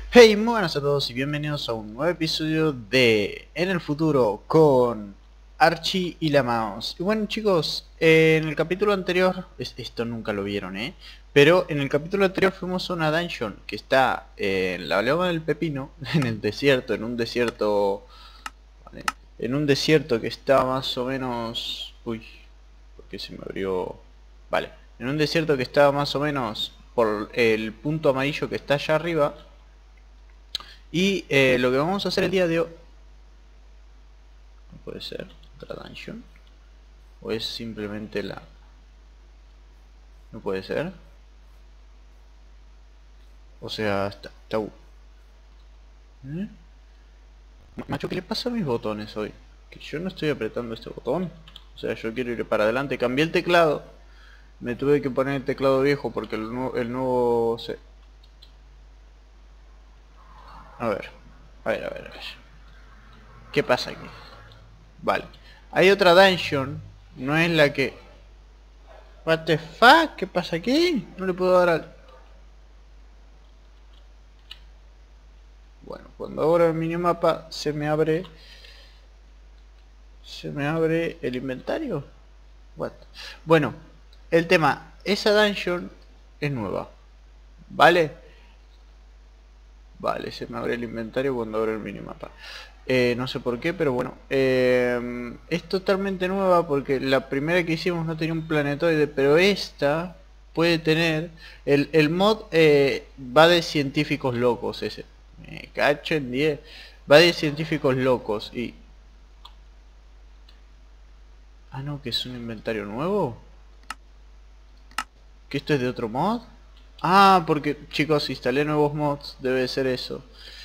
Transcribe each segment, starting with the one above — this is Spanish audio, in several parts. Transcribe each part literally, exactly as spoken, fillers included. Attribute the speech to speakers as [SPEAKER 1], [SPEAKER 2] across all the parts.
[SPEAKER 1] Hey, muy buenas a todos y bienvenidos a un nuevo episodio de En el futuro con Archie y la Mouse. Y bueno chicos, eh, en el capítulo anterior, es- esto nunca lo vieron eh, pero en el capítulo anterior fuimos a una dungeon que está eh, en la Loma del Pepino, en el desierto, en un desierto, vale, en un desierto que está más o menos... Uy, porque se me abrió... Vale, en un desierto que está más o menos por el punto amarillo que está allá arriba. Y eh, lo que vamos a hacer el día de hoy... No puede ser otra dungeon. O es simplemente la... No puede ser. O sea, está... está... ¿Eh? Macho, ¿qué le pasa a mis botones hoy? Que yo no estoy apretando este botón. O sea, yo quiero ir para adelante. Cambié el teclado. Me tuve que poner el teclado viejo porque el nuevo... El nuevo se... A ver. A ver, a ver, a ver. ¿Qué pasa aquí? Vale. Hay otra dungeon. No es la que... What the fuck? ¿Qué pasa aquí? No le puedo dar al... Bueno, cuando abro el minimapa se me abre... Se me abre el inventario. What? Bueno, el tema, esa dungeon es nueva. ¿Vale? Vale, se me abre el inventario cuando abro el minimapa. Eh, no sé por qué, pero bueno. Eh, es totalmente nueva porque la primera que hicimos no tenía un planetoide, pero esta puede tener... El, el mod eh, va de científicos locos ese. Me cacho en diez. Va de científicos locos y... Ah, no, que es un inventario nuevo. ¿Que esto es de otro mod? Ah, porque chicos, instalé nuevos mods, debe ser eso.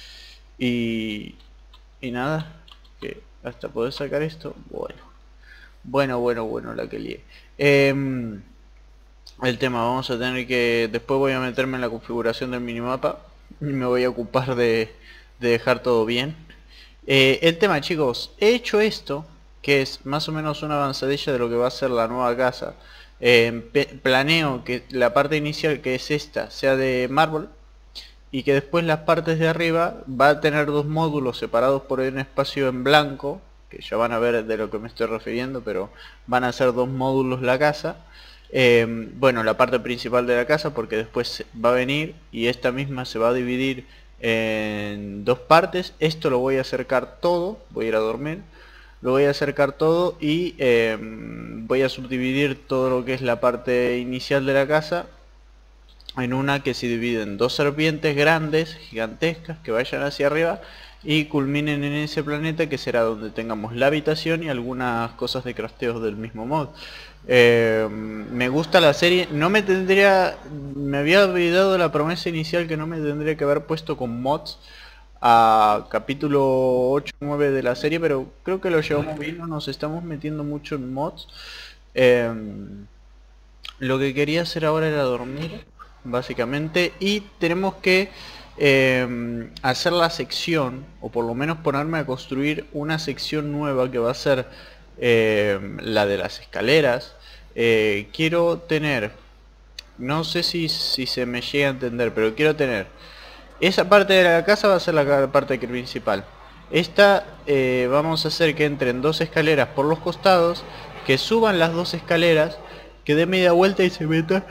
[SPEAKER 1] Y... Y nada, que hasta poder sacar esto, bueno. Bueno, bueno, bueno, la que lié. Em, el tema, vamos a tener que... Después voy a meterme en la configuración del minimapa. Y me voy a ocupar de, de dejar todo bien. Eh, el tema, chicos, he hecho esto, que es más o menos una avanzadilla de lo que va a ser la nueva casa. Eh, planeo que la parte inicial, que es esta, sea de mármol, y que después las partes de arriba va a tener dos módulos separados por un espacio en blanco, que ya van a ver de lo que me estoy refiriendo, pero van a ser dos módulos la casa. Eh, bueno, la parte principal de la casa, porque después va a venir y esta misma se va a dividir en dos partes. Esto lo voy a acercar todo, voy a ir a dormir, lo voy a acercar todo y eh, voy a subdividir todo lo que es la parte inicial de la casa en una que se divide en dos serpientes grandes, gigantescas, que vayan hacia arriba y culminen en ese planeta, que será donde tengamos la habitación y algunas cosas de crafteos del mismo mod. Eh, me gusta la serie, no me tendría, me había olvidado la promesa inicial que no me tendría que haber puesto con mods a capítulo ocho nueve de la serie, pero creo que lo llevamos bien, no nos estamos metiendo mucho en mods. Eh, lo que quería hacer ahora era dormir, básicamente, y tenemos que eh, hacer la sección, o por lo menos ponerme a construir una sección nueva que va a ser eh, la de las escaleras. Eh, quiero tener, no sé si, si se me llega a entender, pero quiero tener, esa parte de la casa va a ser la parte principal. Esta eh, vamos a hacer que entren dos escaleras por los costados, que suban las dos escaleras, que dé media vuelta y se meta.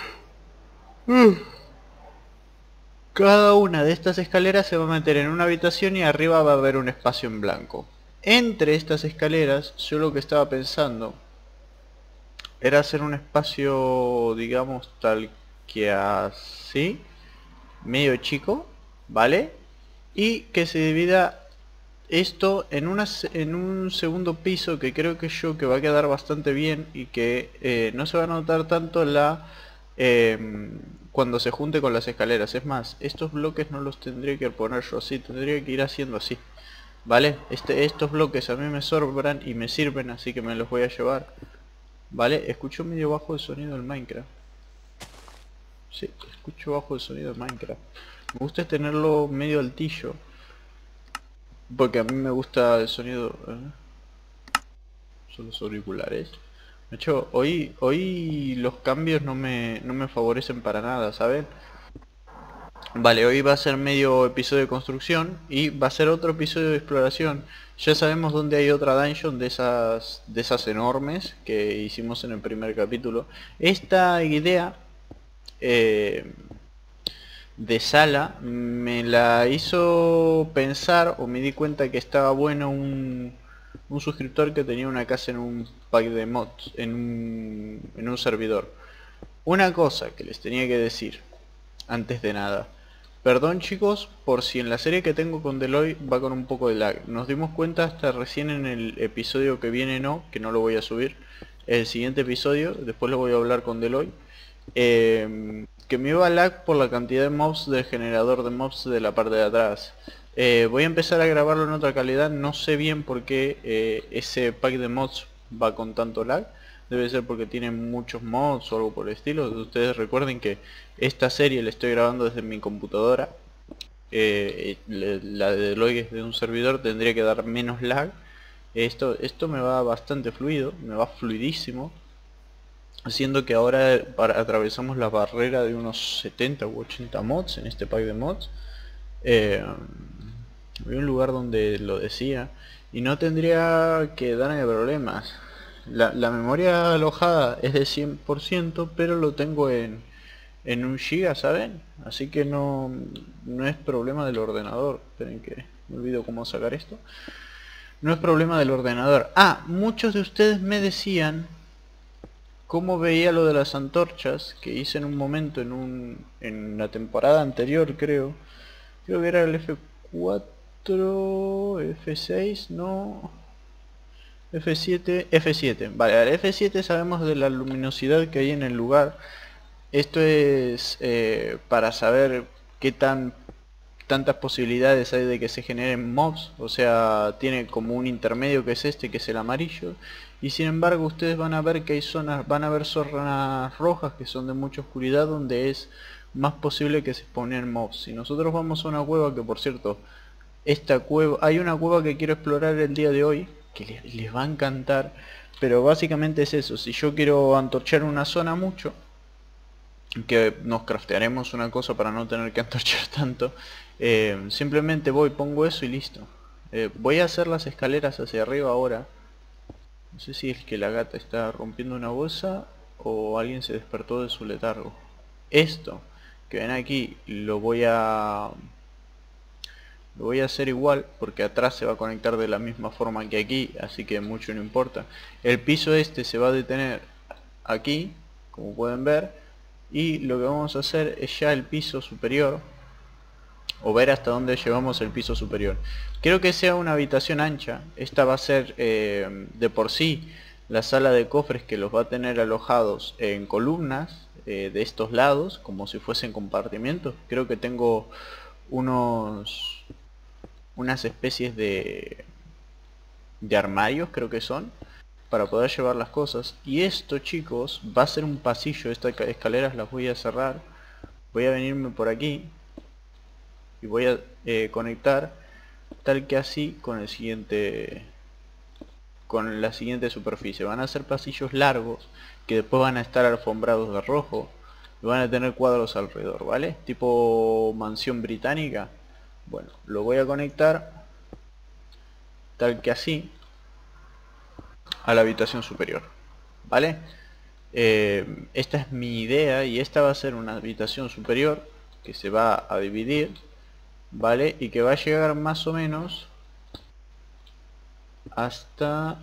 [SPEAKER 1] Cada una de estas escaleras se va a meter en una habitación y arriba va a haber un espacio en blanco. Entre estas escaleras, yo lo que estaba pensando era hacer un espacio, digamos, tal que así, medio chico, ¿vale? Y que se divida esto en, una, en un segundo piso, que creo que yo que va a quedar bastante bien y que eh, no se va a notar tanto la eh, cuando se junte con las escaleras. Es más, estos bloques no los tendría que poner yo así, tendría que ir haciendo así, ¿vale? Este, estos bloques a mí me sobran y me sirven, así que me los voy a llevar, ¿vale? Escucho medio bajo el sonido del Minecraft. Sí, escucho bajo el sonido del Minecraft. Me gusta tenerlo medio altillo, porque a mí me gusta el sonido... ¿eh? Son los auriculares. De hecho, hoy, hoy los cambios no me, no me favorecen para nada, ¿saben? Vale, hoy va a ser medio episodio de construcción y va a ser otro episodio de exploración. Ya sabemos dónde hay otra dungeon de esas, de esas enormes que hicimos en el primer capítulo. Esta idea eh, de sala me la hizo pensar, o me di cuenta que estaba bueno un, un suscriptor que tenía una casa en un pack de mods, en un, en un servidor. Una cosa que les tenía que decir antes de nada. Perdón chicos por si en la serie que tengo con Deloy va con un poco de lag. Nos dimos cuenta hasta recién en el episodio que viene, no, que no lo voy a subir. El siguiente episodio, después lo voy a hablar con Deloy. Eh, que me iba lag por la cantidad de mobs del generador de mobs de la parte de atrás. Eh, voy a empezar a grabarlo en otra calidad, no sé bien por qué eh, ese pack de mods va con tanto lag. Debe ser porque tiene muchos mods o algo por el estilo. Ustedes recuerden que esta serie la estoy grabando desde mi computadora. Eh, la de Deloy es de un servidor, tendría que dar menos lag. Esto, esto me va bastante fluido, me va fluidísimo. Haciendo que ahora para, atravesamos la barrera de unos setenta u ochenta mods en este pack de mods. Eh, Hay un lugar donde lo decía y no tendría que darme problemas. La, la memoria alojada es de cien por ciento, pero lo tengo en, en un giga, ¿saben? Así que no, no es problema del ordenador. Esperen que me olvido cómo sacar esto. No es problema del ordenador. Ah, muchos de ustedes me decían cómo veía lo de las antorchas que hice en un momento en un en la temporada anterior, creo. Creo que era el F cuatro, F seis, no... F siete, F siete. Vale, el F siete sabemos de la luminosidad que hay en el lugar. Esto es eh, para saber qué tan tantas posibilidades hay de que se generen mobs. O sea, tiene como un intermedio que es este, que es el amarillo. Y sin embargo ustedes van a ver que hay zonas, van a ver zonas rojas que son de mucha oscuridad, donde es más posible que se exponen mobs. Si nosotros vamos a una cueva, que por cierto, esta cueva, hay una cueva que quiero explorar el día de hoy, que les, les va a encantar, pero básicamente es eso. Si yo quiero antorchar una zona mucho, que nos craftearemos una cosa para no tener que antorchar tanto, eh, simplemente voy, pongo eso y listo. Eh, voy a hacer las escaleras hacia arriba ahora. No sé si es que la gata está rompiendo una bolsa o alguien se despertó de su letargo. Esto que ven aquí lo voy a lo voy a hacer igual, porque atrás se va a conectar de la misma forma que aquí, así que mucho no importa. El piso este se va a detener aquí, como pueden ver, y lo que vamos a hacer es ya el piso superior, o ver hasta dónde llevamos el piso superior. Quiero que sea una habitación ancha. Esta va a ser eh, de por sí la sala de cofres, que los va a tener alojados en columnas eh, de estos lados, como si fuesen compartimientos. Creo que tengo unos unas especies de de armarios, creo que son, para poder llevar las cosas. Y esto, chicos, va a ser un pasillo. Estas escaleras las voy a cerrar. Voy a venirme por aquí y voy a eh, conectar tal que así con el siguiente con la siguiente superficie. Van a ser pasillos largos que después van a estar alfombrados de rojo y van a tener cuadros alrededor, ¿vale? Tipo mansión británica. Bueno, lo voy a conectar tal que así a la habitación superior, ¿vale? Eh, esta es mi idea, y esta va a ser una habitación superior que se va a dividir, ¿vale? Y que va a llegar más o menos hasta...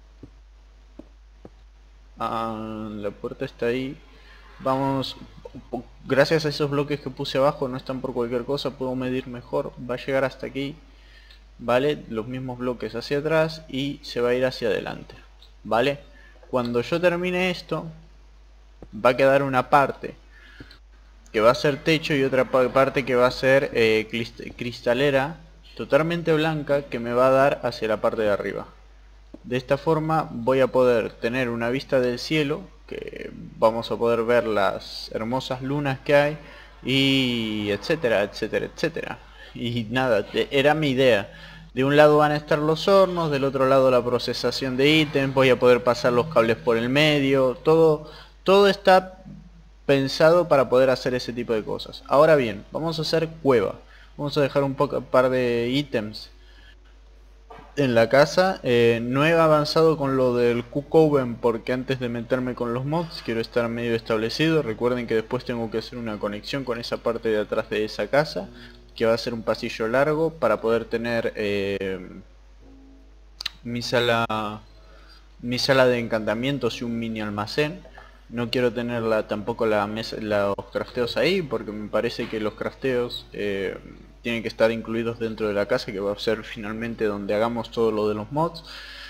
[SPEAKER 1] Ah, la puerta está ahí. Vamos, gracias a esos bloques que puse abajo, no están por cualquier cosa, puedo medir mejor. Va a llegar hasta aquí, ¿vale? Los mismos bloques hacia atrás y se va a ir hacia adelante, ¿vale? Cuando yo termine esto, va a quedar una parte que va a ser techo y otra parte que va a ser eh, cristalera totalmente blanca, que me va a dar hacia la parte de arriba. De esta forma voy a poder tener una vista del cielo, que vamos a poder ver las hermosas lunas que hay, y etcétera, etcétera, etcétera. Y nada, era mi idea. De un lado van a estar los hornos, del otro lado la procesación de ítems, voy a poder pasar los cables por el medio, todo, todo está pensado para poder hacer ese tipo de cosas. Ahora bien, vamos a hacer cueva. Vamos a dejar un poco, un par de ítems en la casa. Eh, no he avanzado con lo del cook oven porque antes de meterme con los mods quiero estar medio establecido. Recuerden que después tengo que hacer una conexión con esa parte de atrás de esa casa, que va a ser un pasillo largo para poder tener eh, mi sala mi sala de encantamientos y un mini almacén. No quiero tener la, tampoco la mesa, los crafteos ahí, porque me parece que los crafteos eh, tienen que estar incluidos dentro de la casa, que va a ser finalmente donde hagamos todo lo de los mods.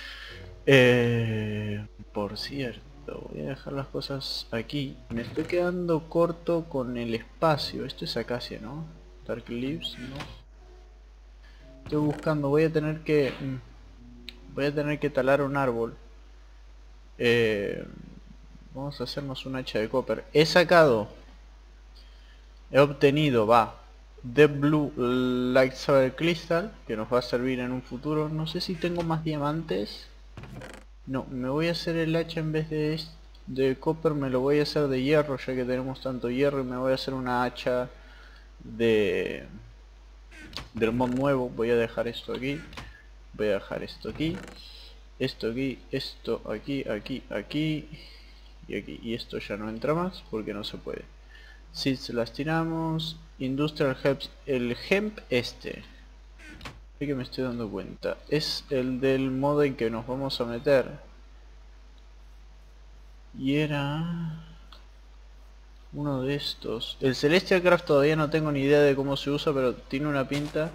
[SPEAKER 1] Eh, por cierto, voy a dejar las cosas aquí. Me estoy quedando corto con el espacio. Esto es acacia, ¿no? Dark Leaves, ¿no? Estoy buscando, voy a tener que... Voy a tener que talar un árbol. Eh, vamos a hacernos un hacha de copper. He sacado, he obtenido, va, The Blue Lightsaber Crystal, que nos va a servir en un futuro. No sé si tengo más diamantes. No, me voy a hacer el hacha en vez de, de copper, me lo voy a hacer de hierro, ya que tenemos tanto hierro, y me voy a hacer una hacha de del mod nuevo. Voy a dejar esto aquí, voy a dejar esto aquí, esto aquí, esto aquí, aquí, aquí y aquí, y esto ya no entra más porque no se puede. Si las tiramos, Industrial Hemp, el hemp este, de que me estoy dando cuenta, es el del modo en que nos vamos a meter, y era uno de estos. El Celestial Craft todavía no tengo ni idea de cómo se usa, pero tiene una pinta.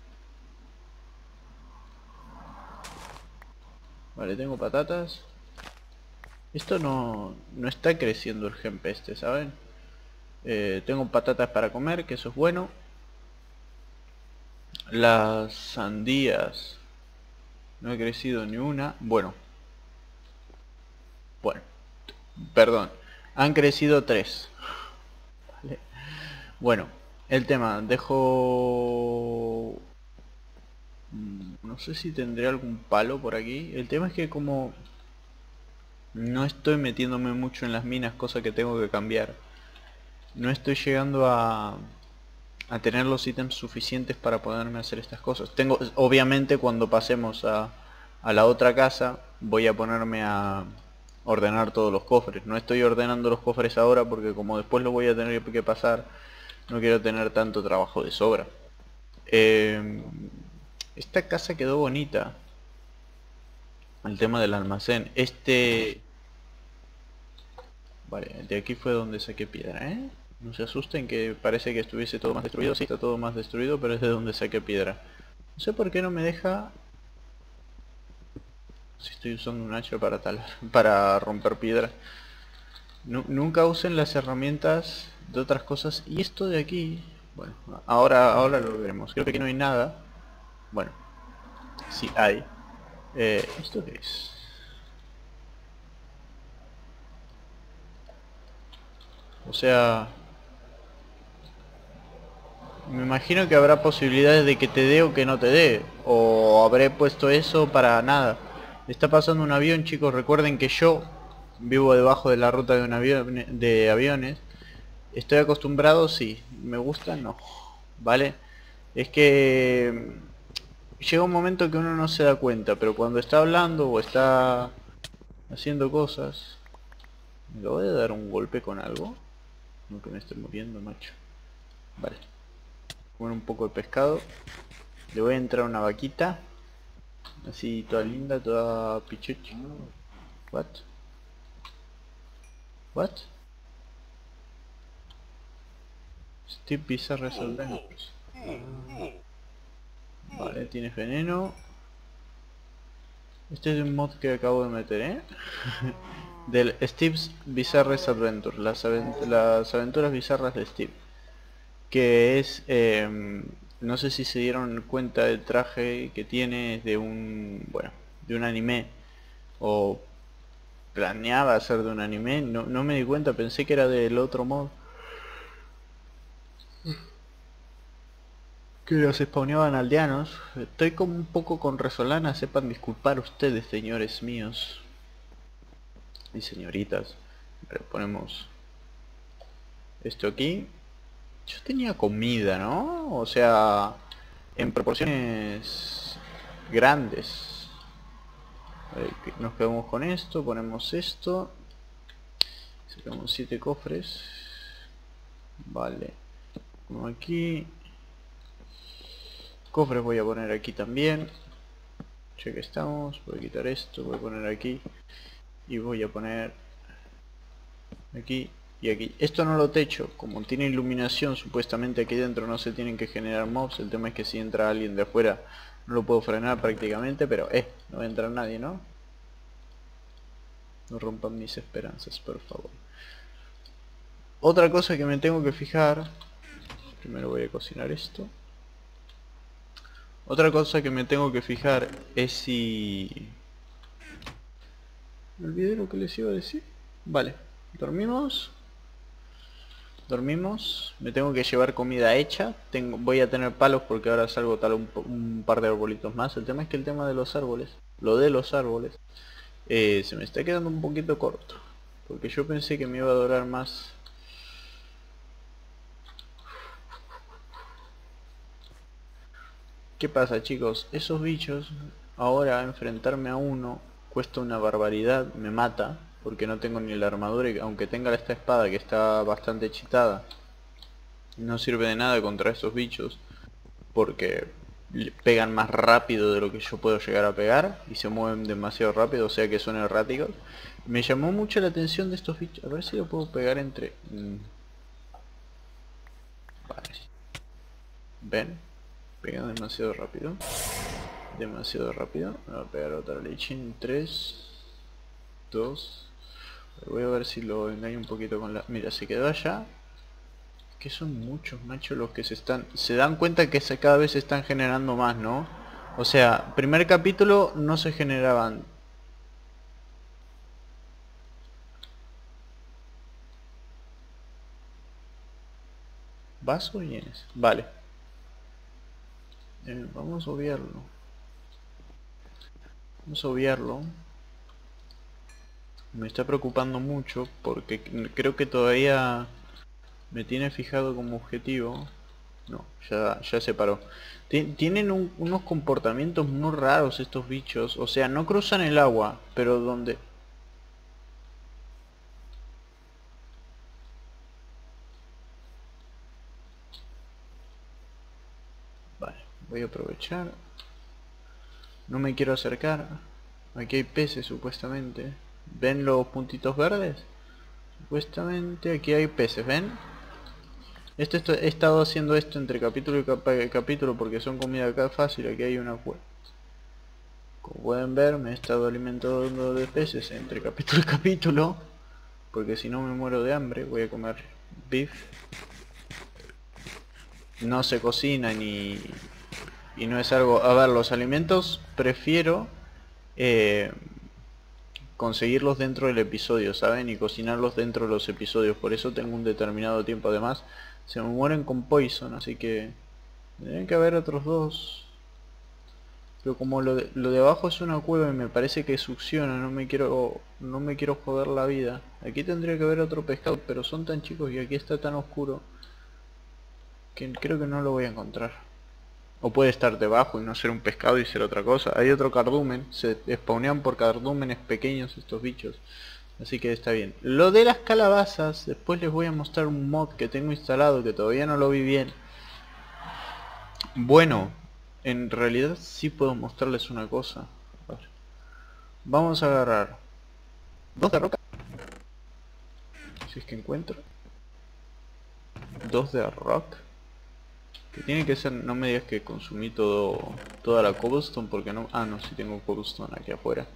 [SPEAKER 1] Vale, tengo patatas. Esto no, no está creciendo el hemp este, ¿saben? Eh, tengo patatas para comer, que eso es bueno. Las sandías no he crecido ni una. Bueno. Bueno. Perdón. Han crecido tres. Vale. Bueno. El tema. Dejo... No sé si tendré algún palo por aquí. El tema es que como... no estoy metiéndome mucho en las minas, cosa que tengo que cambiar. No estoy llegando a... a tener los ítems suficientes para poderme hacer estas cosas. Tengo, obviamente, cuando pasemos a, a la otra casa, voy a ponerme a ordenar todos los cofres. No estoy ordenando los cofres ahora porque como después lo voy a tener que pasar, no quiero tener tanto trabajo de sobra. Eh, esta casa quedó bonita. El tema del almacén. Este... Vale, de aquí fue donde saqué piedra, ¿eh? No se asusten que parece que estuviese todo más destruido. Sí, está todo más destruido, pero es de donde saqué piedra. No sé por qué no me deja... Si estoy usando un hacha para talar, para romper piedra. Nu- nunca usen las herramientas de otras cosas. Y esto de aquí... Bueno, ahora, ahora lo veremos. Creo que aquí no hay nada. Bueno, sí hay. Eh, ¿Esto qué es? O sea... Me imagino que habrá posibilidades de que te dé o que no te dé. O habré puesto eso para nada. Está pasando un avión, chicos. Recuerden que yo vivo debajo de la ruta de un avión, de aviones. Estoy acostumbrado, sí. Me gusta, no. ¿Vale? Es que llega un momento que uno no se da cuenta, pero cuando está hablando o está haciendo cosas... ¿Me acabo de dar un golpe con algo? No, que me estoy muriendo, macho. Vale. Comer un poco de pescado. Le voy a entrar una vaquita. Así toda linda, toda pichuchi. What? What? Steve Bizarre Adventures. Vale, tienes veneno. Este es un mod que acabo de meter, ¿eh? Del Steve's Bizarre Adventures. Las, avent las aventuras bizarras de Steve. Que es... Eh, no sé si se dieron cuenta del traje que tiene de un... Bueno, de un anime. O planeaba ser de un anime. No, no me di cuenta, pensé que era del otro mod. Que los spawneaban aldeanos. Estoy como un poco con resolana, sepan disculpar ustedes, señores míos. Y señoritas. Pero ponemos Esto aquí. Yo tenía comida, ¿no? O sea, en proporciones grandes. A ver, nos quedamos con esto, ponemos esto. Sacamos siete cofres. Vale. Como aquí. Cofres voy a poner aquí también. Ya que estamos, voy a quitar esto, voy a poner aquí. Y voy a poner aquí y aquí. Esto no lo techo, como tiene iluminación, supuestamente aquí dentro no se tienen que generar mobs. El tema es que si entra alguien de afuera no lo puedo frenar prácticamente, pero eh, no va a entrar nadie, ¿no? No rompan mis esperanzas, por favor. Otra cosa que me tengo que fijar. Primero voy a cocinar esto. Otra cosa que me tengo que fijar es si... Me olvidé lo que les iba a decir. Vale, dormimos. Dormimos. Me tengo que llevar comida hecha. Tengo, voy a tener palos porque ahora salgo tal un, un par de arbolitos más. El tema es que el tema de los árboles, lo de los árboles, eh, se me está quedando un poquito corto. Porque yo pensé que me iba a durar más. ¿Qué pasa, chicos? Esos bichos, ahora enfrentarme a uno cuesta una barbaridad, me mata, porque no tengo ni la armadura y aunque tenga esta espada que está bastante cheatada, no sirve de nada contra esos bichos, porque pegan más rápido de lo que yo puedo llegar a pegar y se mueven demasiado rápido, o sea que son erráticos. Me llamó mucho la atención de estos bichos, a ver si lo puedo pegar entre... Vale. ¿Ven? Pegan demasiado rápido. Demasiado rápido. Me va a pegar otra leche en tres, dos. Voy a ver si lo engaño un poquito con la... Mira, se quedó allá. Que son muchos machos los que se están... Se dan cuenta que se cada vez se están generando más, ¿no? O sea, primer capítulo no se generaban. ¿Vas o vienes? Vale. Eh, vamos a obviarlo. Vamos a obviarlo. Me está preocupando mucho porque creo que todavía me tiene fijado como objetivo. No, ya, ya se paró. Tienen un, unos comportamientos muy raros estos bichos. O sea, no cruzan el agua, pero donde... Vale, voy a aprovechar. No me quiero acercar. Aquí hay peces supuestamente. ¿Ven los puntitos verdes? Supuestamente aquí hay peces, ¿ven? Esto, esto, he estado haciendo esto entre capítulo y cap capítulo porque son comida acá fácil. Aquí hay una cueva. Como pueden ver, me he estado alimentando de peces entre capítulo y capítulo. Porque si no me muero de hambre. Voy a comer beef. No se cocina ni... Y no es algo... A ver, los alimentos prefiero... Eh, conseguirlos dentro del episodio, ¿saben? Y cocinarlos dentro de los episodios. Por eso tengo un determinado tiempo. Además, se me mueren con poison. Así que... Tienen que haber otros dos. Pero como lo de, lo de abajo es una cueva y me parece que succiona, no me quiero no me quiero joder la vida. Aquí tendría que haber otro pescado, pero son tan chicos y aquí está tan oscuro que creo que no lo voy a encontrar. O puede estar debajo y no ser un pescado y ser otra cosa. Hay otro cardumen, se spawnean por cardúmenes pequeños estos bichos. Así que está bien. Lo de las calabazas, después les voy a mostrar un mod que tengo instalado que todavía no lo vi bien. Bueno, en realidad sí puedo mostrarles una cosa. A ver. Vamos a agarrar dos de roca, si es que encuentro. Dos de rock. Que tiene que ser, no me digas que consumí todo toda la cobblestone porque no... Ah, no, sí tengo cobblestone aquí afuera.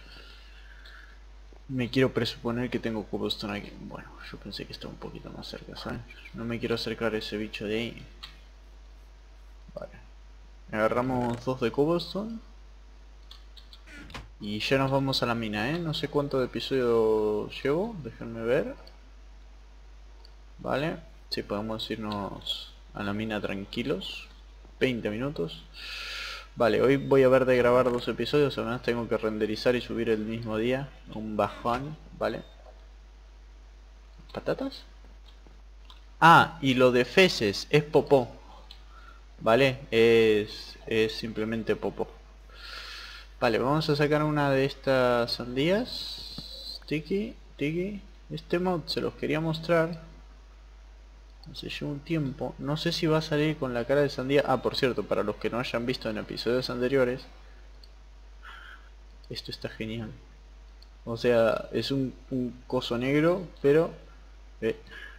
[SPEAKER 1] Me quiero presuponer que tengo cobblestone aquí. Bueno, yo pensé que estaba un poquito más cerca, ¿sabes? No me quiero acercar a ese bicho de ahí. Vale. Agarramos dos de cobblestone. Y ya nos vamos a la mina, ¿eh? No sé cuánto de episodio llevo, déjenme ver. Vale, si sí, podemos irnos a la mina tranquilos. veinte minutos. Vale, hoy voy a ver de grabar dos episodios, además tengo que renderizar y subir el mismo día. Un bajón, ¿vale? ¿Patatas? Ah, y lo de feces es popó. Vale, es, es simplemente popó. Vale, vamos a sacar una de estas sandías. Tiki, tiki. Este mod se los quería mostrar hace ya un tiempo. No sé si va a salir con la cara de sandía. Ah, por cierto, para los que no hayan visto en episodios anteriores, esto está genial. O sea, es un, un coso negro, pero... Eh.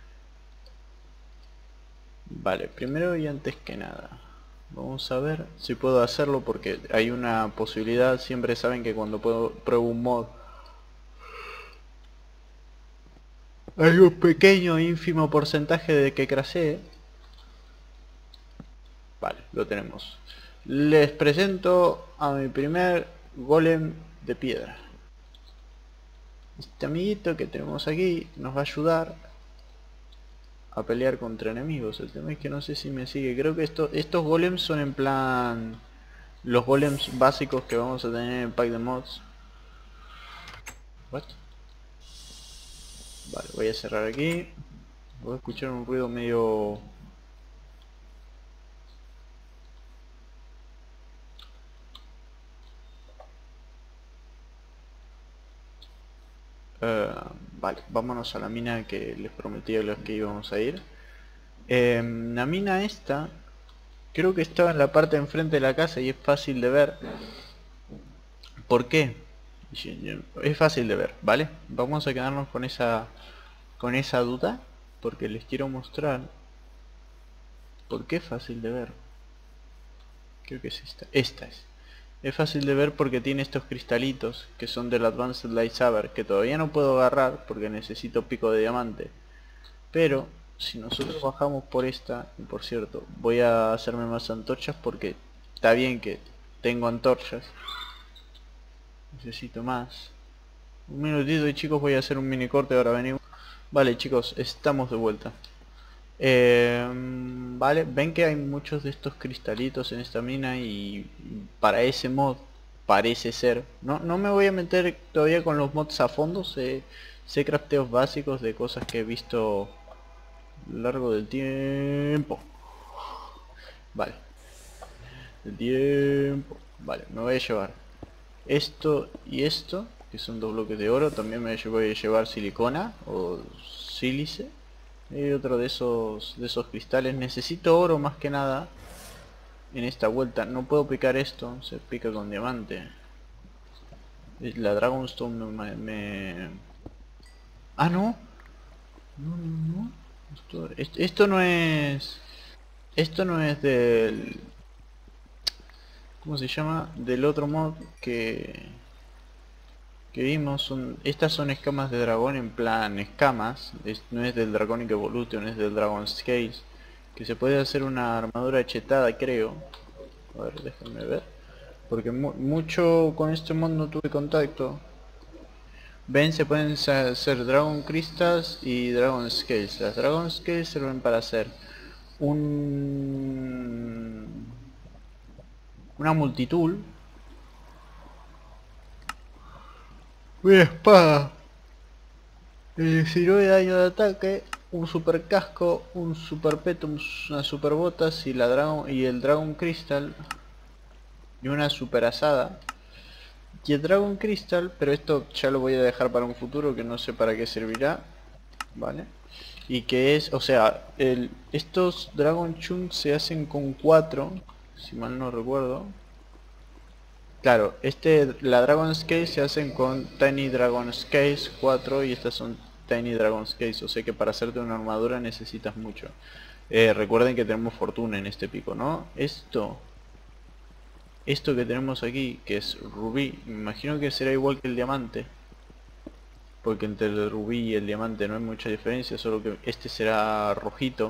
[SPEAKER 1] Vale, primero y antes que nada, vamos a ver si puedo hacerlo porque hay una posibilidad. Siempre saben que cuando puedo, pruebo un mod, hay un pequeño ínfimo porcentaje de que crasee. Vale, lo tenemos. Les presento a mi primer golem de piedra. Este amiguito que tenemos aquí nos va a ayudar a pelear contra enemigos. El tema es que no sé si me sigue. Creo que esto, estos golems son en plan los golems básicos que vamos a tener en el pack de mods. What? Vale, voy a cerrar aquí. Voy a escuchar un ruido medio... Uh, vale, vámonos a la mina que les prometí a los que íbamos a ir. Eh, la mina esta creo que estaba en la parte de enfrente de la casa y es fácil de ver. ¿Por qué? Es fácil de ver, ¿vale? Vamos a quedarnos con esa con esa duda porque les quiero mostrar por qué es fácil de ver. Creo que es esta. Esta es. Es fácil de ver porque tiene estos cristalitos que son del Advanced Lightsaber, que todavía no puedo agarrar porque necesito pico de diamante. Pero si nosotros bajamos por esta, y por cierto, voy a hacerme más antorchas porque está bien que tengo antorchas. Necesito más. Un minutito y chicos, voy a hacer un mini corte, ahora venimos. Vale chicos, estamos de vuelta. Eh, vale, ven que hay muchos de estos cristalitos en esta mina y para ese mod parece ser. No, no me voy a meter todavía con los mods a fondo, sé, sé crafteos básicos de cosas que he visto a lo largo del tiempo. Vale. El tiempo. Vale, me voy a llevar esto y esto, que son dos bloques de oro. También me voy a llevar silicona o sílice. Y otro de esos de esos cristales. Necesito oro más que nada en esta vuelta. No puedo picar esto, se pica con diamante. La Dragonstone me... me... Ah, no. No, no, no. Esto, esto, esto no es... Esto no es del... ¿Cómo se llama? Del otro mod que... que vimos. Son, estas son escamas de dragón en plan escamas. Es, no es del Draconic Evolution, es del Dragon Scales. Que se puede hacer una armadura chetada, creo. A ver, déjenme ver. Porque mu mucho con este mod no tuve contacto. Ven, se pueden hacer Dragon Crystals y Dragon Scales. Las Dragon Scales sirven para hacer un... una multitool. Una espada. diecinueve de daño de ataque. Un super casco. Un super peto. Unas super botas. Y, la Dragon, y el Dragon Crystal. Y una super asada. Y el Dragon Crystal, pero esto ya lo voy a dejar para un futuro que no sé para qué servirá. Vale. Y que es, o sea, el, estos Dragon Chunks se hacen con cuatro, si mal no recuerdo. Claro, este, la Dragon Scale se hacen con Tiny Dragon Scales cuatro y estas son Tiny Dragon Scales, o sea que para hacerte una armadura necesitas mucho. Eh, recuerden que tenemos fortuna en este pico, ¿no? Esto... Esto que tenemos aquí, que es rubí, me imagino que será igual que el diamante. Porque entre el rubí y el diamante no hay mucha diferencia, solo que este será rojito.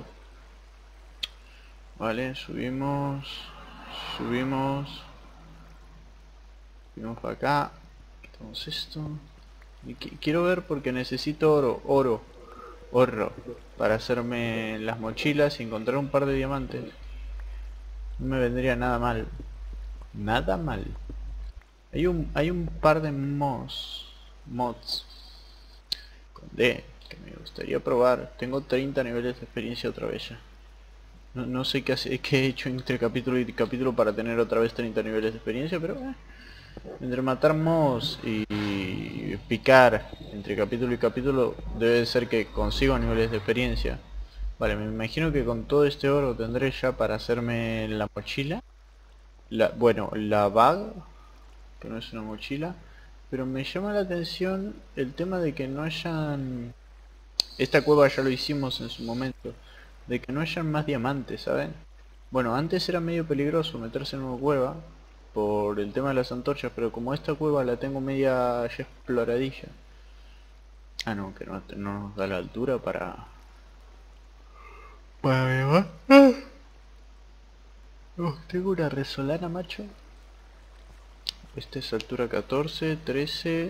[SPEAKER 1] Vale, subimos, subimos, subimos para acá, quitamos esto. Y qu quiero ver porque necesito oro, oro, oro, para hacerme las mochilas y encontrar un par de diamantes. No me vendría nada mal. Nada mal. Hay un hay un par de mods mods con D que me gustaría probar. Tengo treinta niveles de experiencia otra vez ya. No, no sé qué, hace, qué he hecho entre capítulo y capítulo para tener otra vez treinta niveles de experiencia, pero eh, entre matar mobs y, y picar entre capítulo y capítulo debe ser que consigo niveles de experiencia. Vale, me imagino que con todo este oro tendré ya para hacerme la mochila. La, bueno, la bag, que no es una mochila. Pero me llama la atención el tema de que no hayan... Esta cueva ya lo hicimos en su momento. De que no hayan más diamantes, ¿saben? Bueno, antes era medio peligroso meterse en una cueva por el tema de las antorchas, pero como esta cueva la tengo media ya exploradilla. Ah, no, que no, no nos da la altura para... Para llevar. Oh, tengo una resolana, macho. Esta es altura catorce, trece.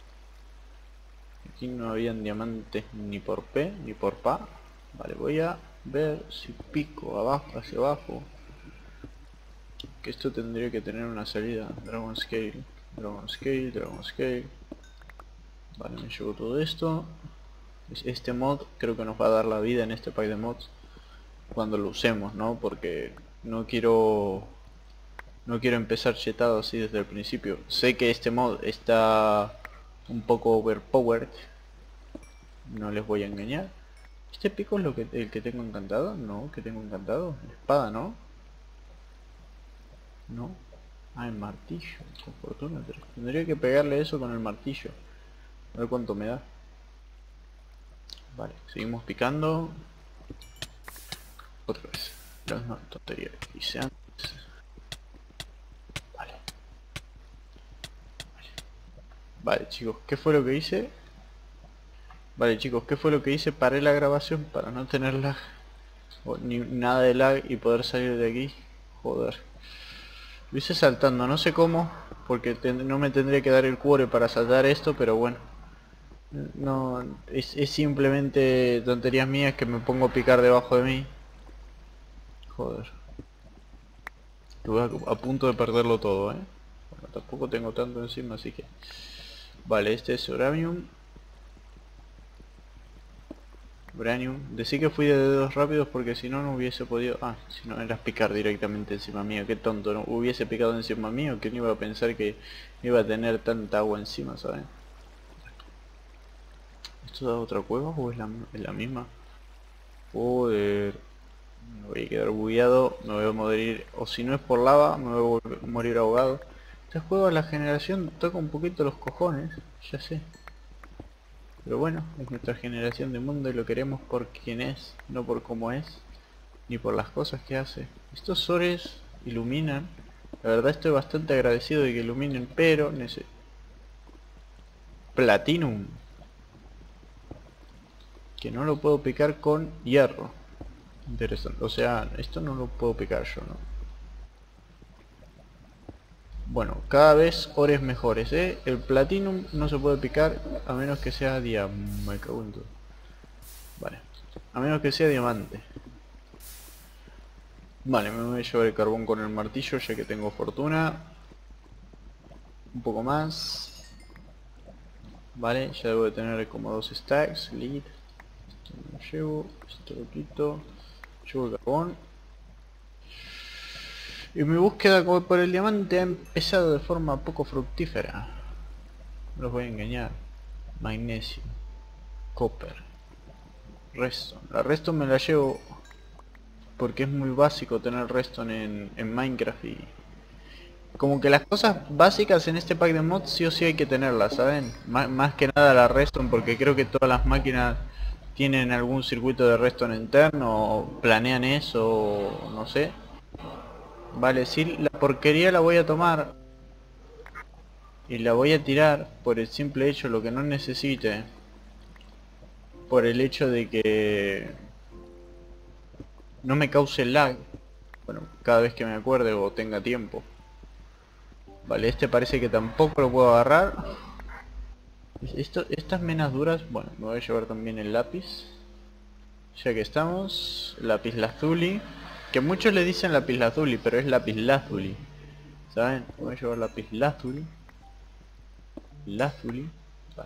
[SPEAKER 1] Aquí no habían diamantes ni por P, ni por P. Vale, voy a ver si pico abajo, hacia abajo. Que esto tendría que tener una salida. Dragon Scale, Dragon Scale, Dragon Scale. Vale, me llevo todo esto. Este mod creo que nos va a dar la vida en este pack de mods. Cuando lo usemos, ¿no? Porque no quiero... No quiero empezar chetado así desde el principio. Sé que este mod está un poco overpowered. No les voy a engañar. ¿Este pico es lo que, el que tengo encantado? No, que tengo encantado. Espada, ¿no? No. Ah, el martillo. Con fortuna. Tendría que pegarle eso con el martillo. A ver cuánto me da. Vale, seguimos picando. Otra vez. La misma tontería que hice antes. Vale. Vale. Vale, chicos, ¿qué fue lo que hice? Vale, chicos, ¿qué fue lo que hice? Paré la grabación para no tener lag. O ni nada de lag y poder salir de aquí. Joder. Lo hice saltando, no sé cómo, porque no me tendría que dar el cuore para saltar esto, pero bueno. No, es, es simplemente tonterías mías que me pongo a picar debajo de mí. Joder. Estuve a, a punto de perderlo todo, eh. Bueno, tampoco tengo tanto encima, así que... Vale, este es Uranium. Uranium. Decí que fui de dedos rápidos porque si no no hubiese podido... Ah, si no era picar directamente encima mío. Qué tonto, ¿no? Hubiese picado encima mío, ¿quién iba a pensar que iba a tener tanta agua encima, ¿saben? ¿Esto da otra cueva o es la, es la misma? Joder. Me voy a quedar bugueado, me voy a morir... O si no es por lava, me voy a morir ahogado. Este juego la generación toca un poquito los cojones, ya sé. Pero bueno, es nuestra generación de mundo y lo queremos por quien es, no por cómo es, ni por las cosas que hace. Estos sores iluminan. La verdad estoy bastante agradecido de que iluminen, pero necesito... Platinum. Que no lo puedo picar con hierro. Interesante. O sea, esto no lo puedo picar yo, ¿no? Bueno, cada vez ores mejores, ¿eh? El platinum no se puede picar a menos que sea diamante. Me cago en todo. Vale. A menos que sea diamante. Vale, me voy a llevar el carbón con el martillo ya que tengo fortuna. Un poco más. Vale, ya debo de tener como dos stacks. Lead. Esto me lo llevo. Esto lo quito. Llevo el carbón. Y mi búsqueda por el diamante ha empezado de forma poco fructífera. No los voy a engañar. Magnesio. Copper. Redstone. La redstone me la llevo porque es muy básico tener redstone en, en Minecraft y... Como que las cosas básicas en este pack de mods sí o sí hay que tenerlas, ¿saben? Más, más que nada la redstone porque creo que todas las máquinas tienen algún circuito de redstone interno o planean eso, o no sé. Vale, sí, la porquería la voy a tomar y la voy a tirar por el simple hecho, lo que no necesite, por el hecho de que no me cause lag, bueno, cada vez que me acuerde o tenga tiempo. Vale, este parece que tampoco lo puedo agarrar. Esto, estas menas duras, bueno, me voy a llevar también el lápiz, ya que estamos, lápiz lazuli. Que muchos le dicen lapislázuli, pero es lapislázuli. ¿Saben? Voy a llevar lapislázuli. Lazuli. Vale.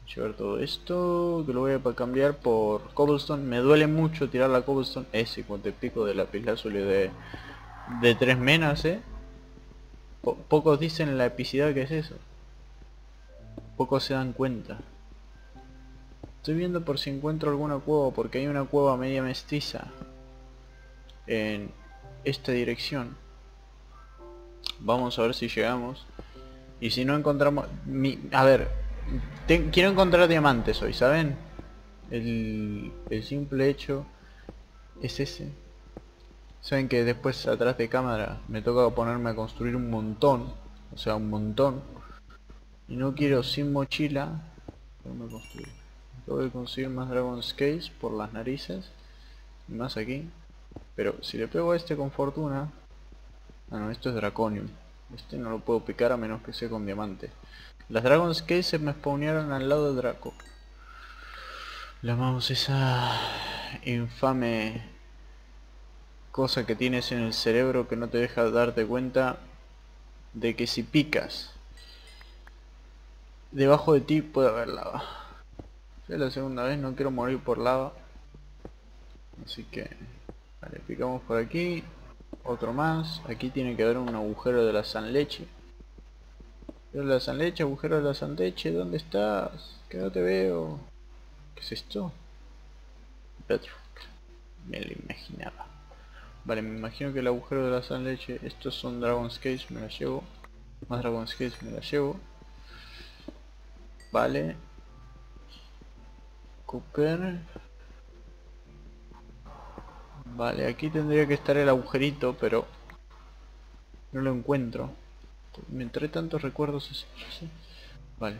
[SPEAKER 1] Llevar todo esto, que lo voy a cambiar por cobblestone. Me duele mucho tirar la cobblestone. Ese cuando te pico de lapislázuli de, de tres menas, eh. Po pocos dicen la epicidad que es eso. Pocos se dan cuenta. Estoy viendo por si encuentro alguna cueva, porque hay una cueva media mestiza en esta dirección. Vamos a ver si llegamos. Y si no encontramos... Mi, a ver, te, quiero encontrar diamantes hoy, ¿saben? El, el simple hecho es ese. Saben que después atrás de cámara me toca ponerme a construir un montón. O sea, un montón. Y no quiero sin mochila ponerme a construir. Tengo que conseguir más Dragon's Case por las narices. Y más aquí. Pero si le pego a este con fortuna... Ah no, esto es Draconium. Este no lo puedo picar a menos que sea con diamante. Las Dragon's Case se me spawnearon al lado del Draco. La mouse, esa infame cosa que tienes en el cerebro que no te deja darte cuenta de que si picas debajo de ti puede haber lava. Es la segunda vez, no quiero morir por lava. Así que... Vale, picamos por aquí. Otro más. Aquí tiene que haber un agujero de la Sanleche. Agujero de la Sanleche, agujero de la Sanleche, ¿dónde estás? Que no te veo. ¿Qué es esto? Bedrock. Me lo imaginaba. Vale, me imagino que el agujero de la Sanleche... Estos son Dragon's Case, me la llevo. Más Dragon's Case, me la llevo. Vale. Cooper. Vale, aquí tendría que estar el agujerito, pero no lo encuentro. Me trae tantos recuerdos ese, ese. Vale.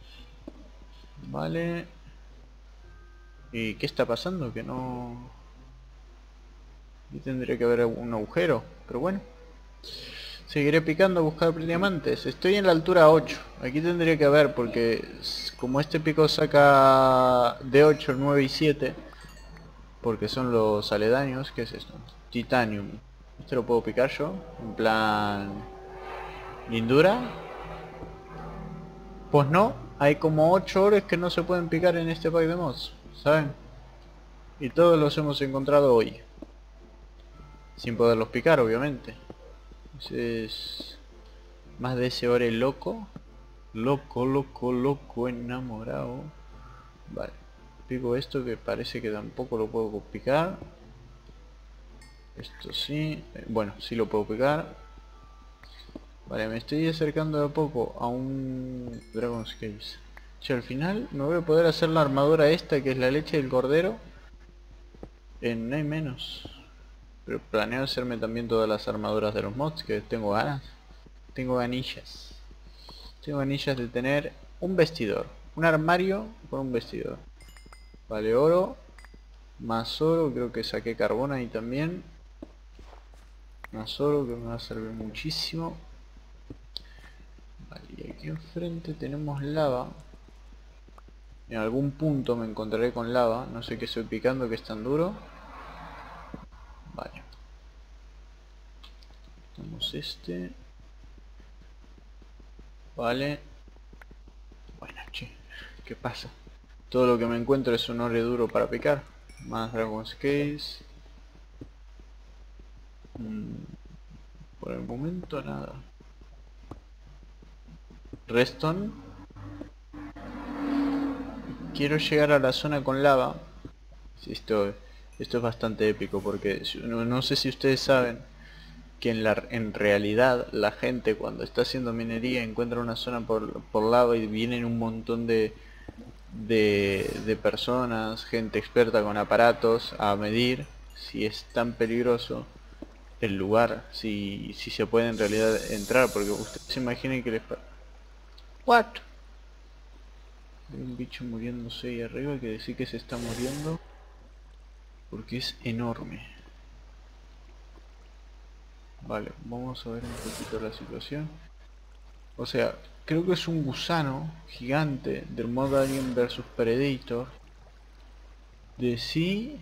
[SPEAKER 1] Vale. ¿Y qué está pasando? Que no... Aquí tendría que haber un agujero, pero bueno. Seguiré picando a buscar diamantes. Estoy en la altura ocho. Aquí tendría que haber, porque como este pico saca de ocho, nueve y siete, porque son los aledaños. ¿Qué es esto? Titanium. Este lo puedo picar yo, en plan... ¿Lindura? Pues no, hay como ocho ores que no se pueden picar en este pack de mods, ¿saben? Y todos los hemos encontrado hoy. Sin poderlos picar, obviamente. Ese es... Más de ese ore loco. Loco, loco, loco, enamorado. Vale. Pico esto que parece que tampoco lo puedo picar. Esto sí. Eh, bueno, sí lo puedo picar. Vale, me estoy acercando de a poco a un Dragon's Case. Che, al final me voy a poder hacer la armadura esta que es la leche del cordero. En no hay menos. Pero planeo hacerme también todas las armaduras de los mods, que tengo ganas. Tengo ganillas. Tengo ganillas de tener un vestidor. Un armario con un vestidor. Vale, oro. Más oro, creo que saqué carbón ahí también. Más oro que me va a servir muchísimo. Vale, y aquí enfrente tenemos lava. En algún punto me encontraré con lava. No sé qué estoy picando que es tan duro. Vale. Tenemos este. Vale. Bueno, che. ¿Qué pasa? Todo lo que me encuentro es un ore duro para picar. Más Dragon's Case. Mm, por el momento nada. Reston. Quiero llegar a la zona con lava. Esto, esto es bastante épico porque no, no sé si ustedes saben que en, la, en realidad la gente cuando está haciendo minería encuentra una zona por, por lava y vienen un montón de, de, de personas, gente experta con aparatos a medir si es tan peligroso el lugar, si, si se puede en realidad entrar, porque ustedes se imaginen que les... What? Hay un bicho muriéndose ahí arriba, hay que decir que se está muriendo porque es enorme. Vale, vamos a ver un poquito la situación. O sea, creo que es un gusano gigante del modo Alien versus Predator. De sí...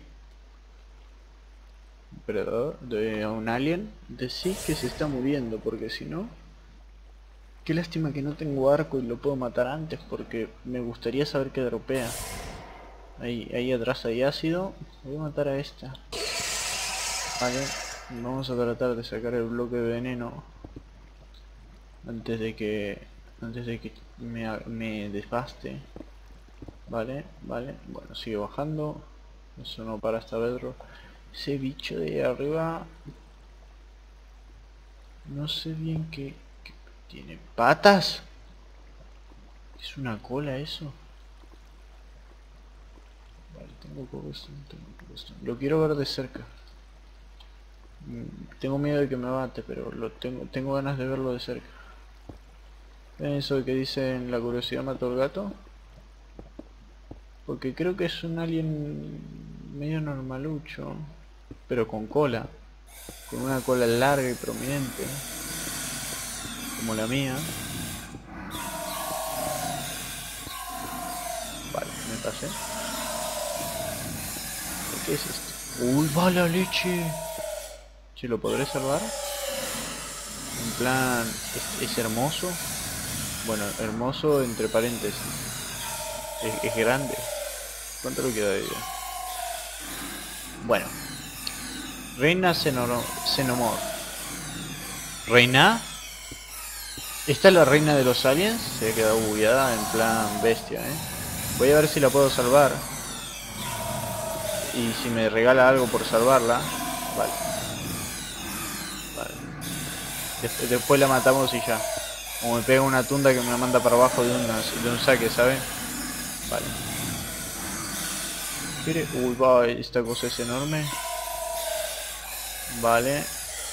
[SPEAKER 1] Predador, de un alien. De sí que se está muriendo, porque si no... Qué lástima que no tengo arco y lo puedo matar antes, porque me gustaría saber qué dropea. Ahí, ahí atrás hay ácido. Voy a matar a esta. Vale, vamos a tratar de sacar el bloque de veneno antes de que antes de que me, me desbaste. Vale, vale, bueno, sigue bajando. Eso no para hasta Bedro. Ese bicho de ahí arriba, no sé bien qué, qué tiene. ¿Patas? ¿Es una cola eso? Vale, tengo cobblestone, tengo cobblestone. Lo quiero ver de cerca. Tengo miedo de que me mate, pero lo tengo, tengo ganas de verlo de cerca. ¿Ven eso que dicen la curiosidad mató al gato? Porque creo que es un alien medio normalucho, pero con cola. Con una cola larga y prominente, como la mía. Vale, me pasé. ¿Qué es esto? ¡Uy, va la leche! ¿Se lo podré salvar? En plan, es, es hermoso. Bueno, hermoso entre paréntesis. Es, es grande. ¿Cuánto le queda de vida? Bueno. Reina Xenomorph. ¿Reina? ¿Esta es la reina de los aliens? Se ha quedado bugueada en plan bestia, ¿eh? Voy a ver si la puedo salvar. Y si me regala algo por salvarla. Vale. Vale. Después, después la matamos y ya. O me pega una tunda que me manda para abajo de, una, de un saque, ¿saben? Vale. ¿Quiere? Uy, va, esta cosa es enorme. Vale.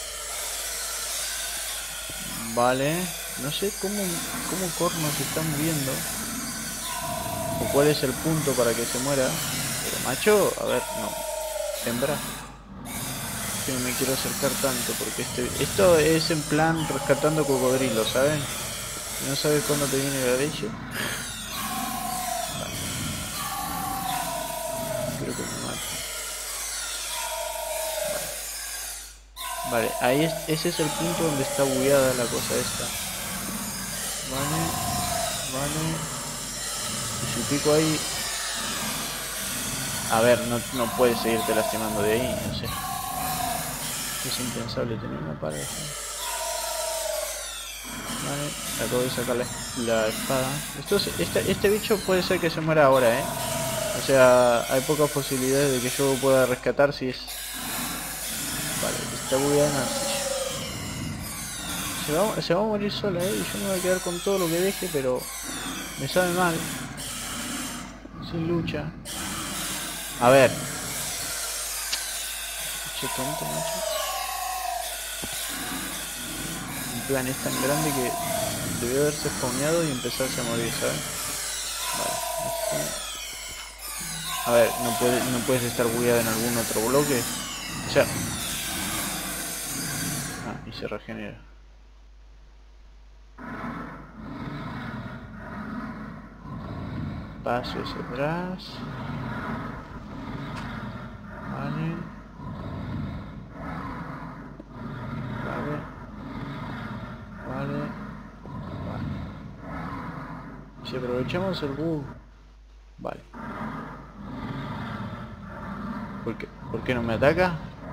[SPEAKER 1] Vale. No sé cómo, cómo corno se está moviendo. O cuál es el punto para que se muera. Pero macho, a ver, no. Hembra. Que no me quiero acercar tanto porque este, esto es en plan rescatando cocodrilos, ¿saben? No sabes cuándo te viene la leche. Vale. Creo que me mata. Vale, ahí es, ese es el punto donde está bugueada la cosa esta. Vale, vale. Y si pico ahí... A ver, no, no puedes seguirte lastimando de ahí, no sé. Es impensable tener una pared. Vale, acabo de sacar la, la espada. Esto es, este, este bicho puede ser que se muera ahora, ¿eh? O sea, hay pocas posibilidades de que yo pueda rescatar si es... Vale, está bugueada. Se va, se va a morir sola, ¿eh? Y yo me voy a quedar con todo lo que deje, pero... Me sabe mal. Sin lucha. A ver. Che tonto, macho. En plan es tan grande que debió haberse spawneado y empezarse a morir, ¿sabes? Vale. Este... A ver, no, puede, no puedes estar bugueado en algún otro bloque. O sea... Ah, y se regenera. Paso hacia atrás. Vale. Vale. Vale. Vale. Si aprovechamos el bug. Vale. ¿Por qué? ¿Por qué no me ataca?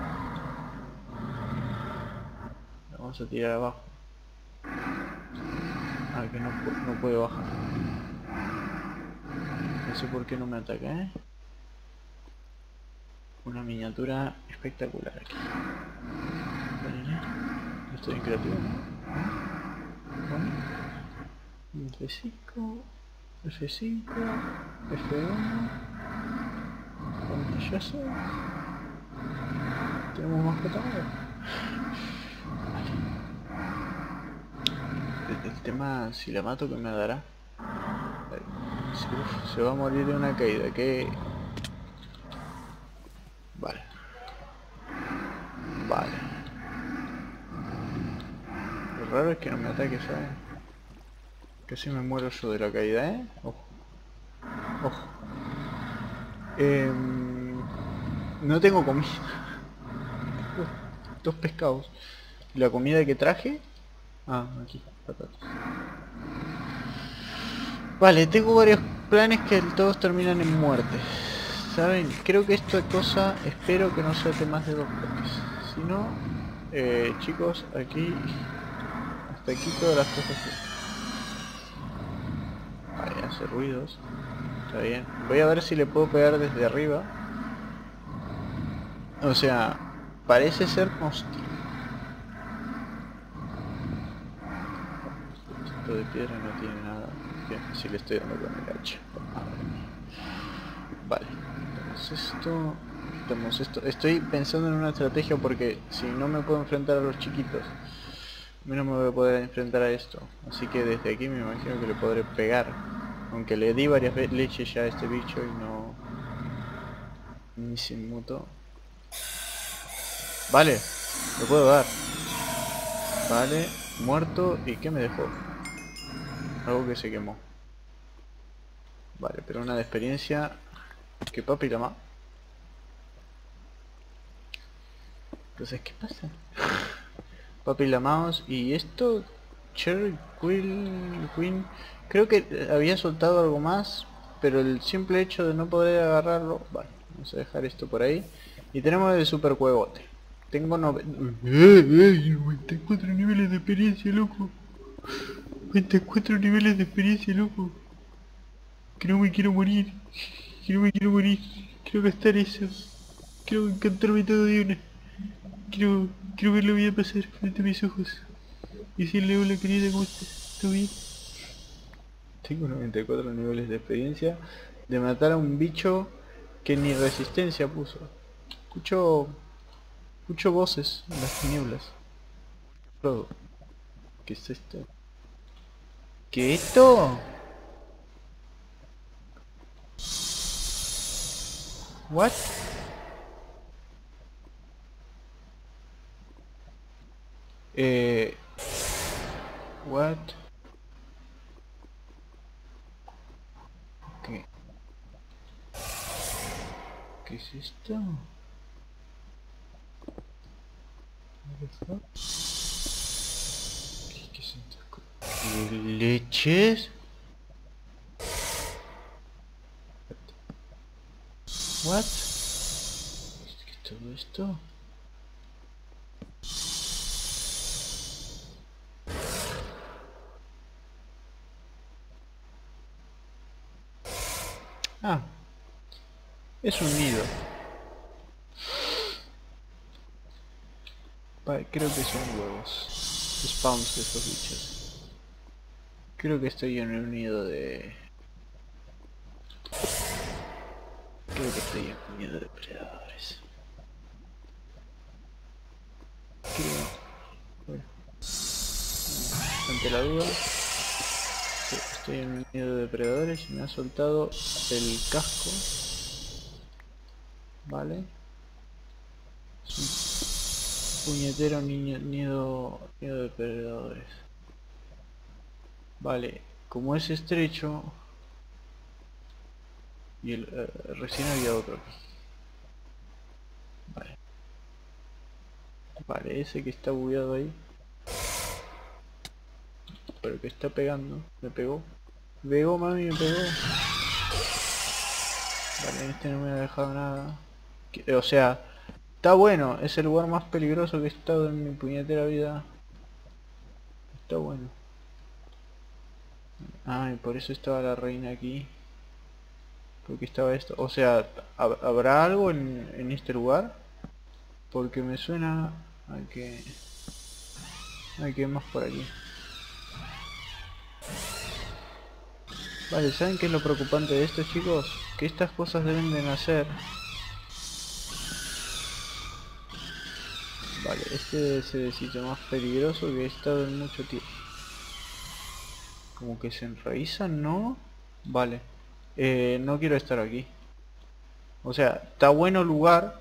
[SPEAKER 1] Vamos a tirar abajo. Ah, que no, no puede bajar. No sé por qué no me ataca, ¿eh? Una miniatura espectacular aquí. Vale, estoy en creativo, ¿no? Bueno. F cinco, F cinco, F uno. Pantallazo. Tenemos más catálogos. El, el tema, si la mato, ¿qué me dará? Si, uf, se va a morir de una caída, que... Vale. Vale. Lo raro es que no me ataque, ¿sabes? Casi me muero yo de la caída, ¿eh? Ojo. Ojo. Eh, no tengo comida. Dos pescados. La comida que traje Ah, aquí, patatas. Vale, tengo varios planes que todos terminan en muerte. ¿Saben? Creo que esta cosa, espero que no salte más de dos bloques. Si no, eh, chicos, aquí, hasta aquí todas las cosas que... Vale, hace ruidos. Está bien. Voy a ver si le puedo pegar desde arriba. O sea, parece ser hostil. Esto de piedra no tiene nada. Bien, si le estoy dando con el hacha. Vale, quitamos esto. Quitamos esto. Estoy pensando en una estrategia porque si no me puedo enfrentar a los chiquitos, menos me voy a poder enfrentar a esto. Así que desde aquí me imagino que le podré pegar. Aunque le di varias leches ya a este bicho y no... Ni se mutó. Vale, lo puedo dar. Vale, muerto. ¿Y qué me dejó? Algo que se quemó. Vale, pero una de experiencia que papi la ma. Entonces, ¿qué pasa? Papi la mouse y esto... Cherry Quill Queen. Creo que había soltado algo más, pero el simple hecho de no poder agarrarlo... Vale, vamos a dejar esto por ahí. Y tenemos el super juegote. Tengo nove... noventa y cuatro niveles de experiencia, loco. noventa y cuatro niveles de experiencia, loco. Que no me quiero morir. Que no me quiero morir. Quiero gastar eso. Quiero encantarme todo de una. Quiero, quiero ver la vida pasar frente a mis ojos. Y decirle hola querida, ¿cómo estás? ¿Todo bien? Tengo noventa y cuatro niveles de experiencia de matar a un bicho que ni resistencia puso. Escucho... Escucho voces en las tinieblas. Todo. ¿Qué es esto? ¿Qué es esto? What? Eh... What? ¿Qué? ¿Qué es esto? ¿Qué, qué son estas cosas? ¿Qué leches? What? ¿Qué es todo esto? Ah, es un nido. Vale, creo que son huevos. Spawns de estos bichos. Creo que estoy en un nido de... Creo que estoy en un nido de depredadores. Creo... Bueno. Ante la duda... Sí, estoy en un nido de depredadores y me ha soltado el casco. Vale. Es un puñetero niño, nido, nido de depredadores. Vale, como es estrecho... Y el, eh, recién había otro aquí. Vale. Vale, ese que está bugueado ahí. Pero que está pegando. Me pegó. Me pegó, mami, me pegó. Vale, este no me ha dejado nada. Que, o sea, está bueno. Es el lugar más peligroso que he estado en mi puñetera vida. Está bueno. Ah, y por eso estaba la reina aquí. Porque estaba esto. O sea, ¿habrá algo en, en este lugar? Porque me suena a que... Hay que más por aquí. Vale, ¿saben qué es lo preocupante de esto, chicos? Que estas cosas deben de nacer. Vale, este es el sitio más peligroso que he estado en mucho tiempo. Como que se enraizan, ¿no? Vale. Eh, no quiero estar aquí. O sea, está bueno el lugar.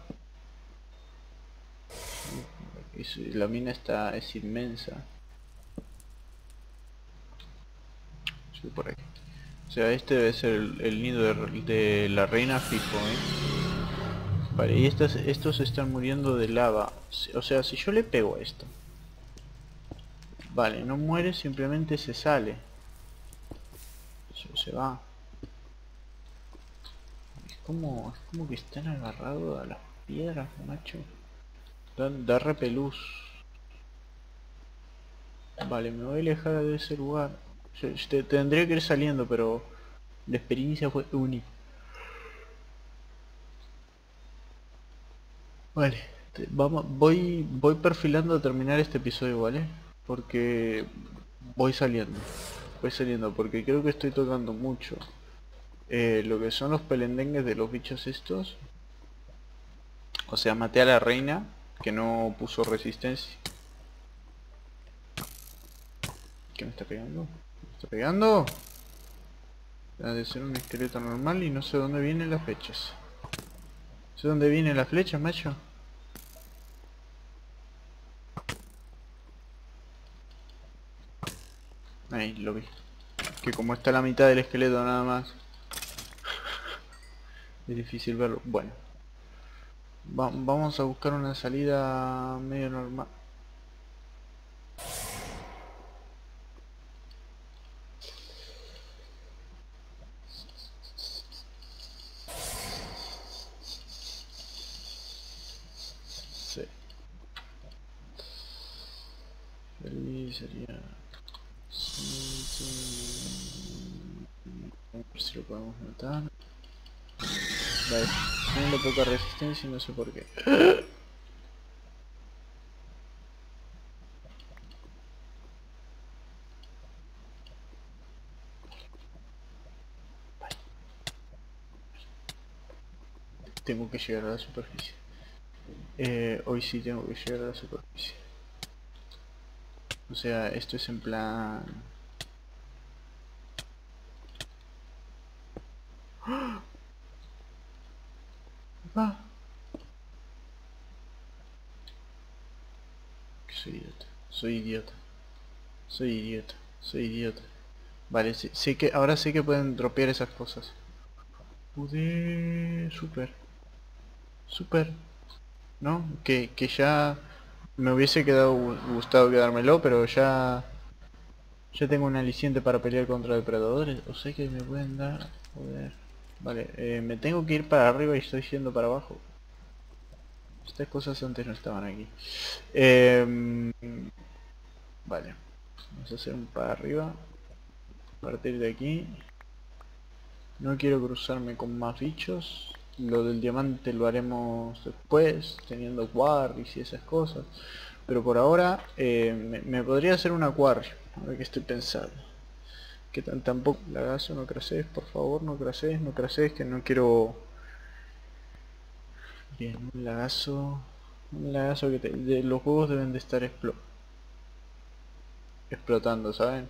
[SPEAKER 1] Es- la mina está, es inmensa. Sí, por aquí. O sea, este debe ser el, el nido de, de la reina fijo, ¿eh? Vale, y estas, estos están muriendo de lava. O sea, si yo le pego a esto. Vale, no muere, simplemente se sale. Se, se va. Es como, es como que están agarrados a las piedras, macho. Da, da repelús. Vale, me voy a alejar de ese lugar. Yo, yo te- tendría que ir saliendo, pero la experiencia fue única. Vale, te- vamos, voy, voy perfilando a terminar este episodio, ¿vale? Porque voy saliendo. Voy saliendo porque creo que estoy tocando mucho eh, lo que son los pelendengues de los bichos estos. O sea, maté a la reina que no puso resistencia. ¿Qué me está pegando? ¿Me está pegando? Ha de ser un esqueleto normal y no sé dónde vienen las flechas. ¿Sé dónde vienen las flechas, macho? Ahí, lo vi. Que como está la mitad del esqueleto nada más, es difícil verlo. Bueno, va- vamos a buscar una salida medio normal. Sí. Feliz sería... Sí, sí. A ver si lo podemos matar. Vale, tiene poca resistencia y no sé por qué. Tengo que llegar a la superficie. Eh, hoy sí tengo que llegar a la superficie. O sea, esto es en plan... ¡Ah! Que soy idiota. Soy idiota. Soy idiota. Soy idiota. Vale, sí, sí que... Ahora sí que pueden dropear esas cosas. Pude... Super. Super. ¿No? Que, que ya... Me hubiese quedado gustado quedármelo, pero ya... Ya tengo un aliciente para pelear contra depredadores. O sea que me pueden dar... Joder. Vale, eh, me tengo que ir para arriba y estoy yendo para abajo. Estas cosas antes no estaban aquí. Eh, vale. Vamos a hacer un para arriba. A partir de aquí. No quiero cruzarme con más bichos. Lo del diamante lo haremos después, teniendo quarries y esas cosas. Pero por ahora eh, me, me podría hacer una quarry. A ver qué estoy pensando. Que tan, tampoco... Lagazo, no crasees, por favor, no crasees, no crasees, que no quiero... Bien, un lagazo... Un lagazo que te, de, los juegos deben de estar explo, explotando, ¿saben?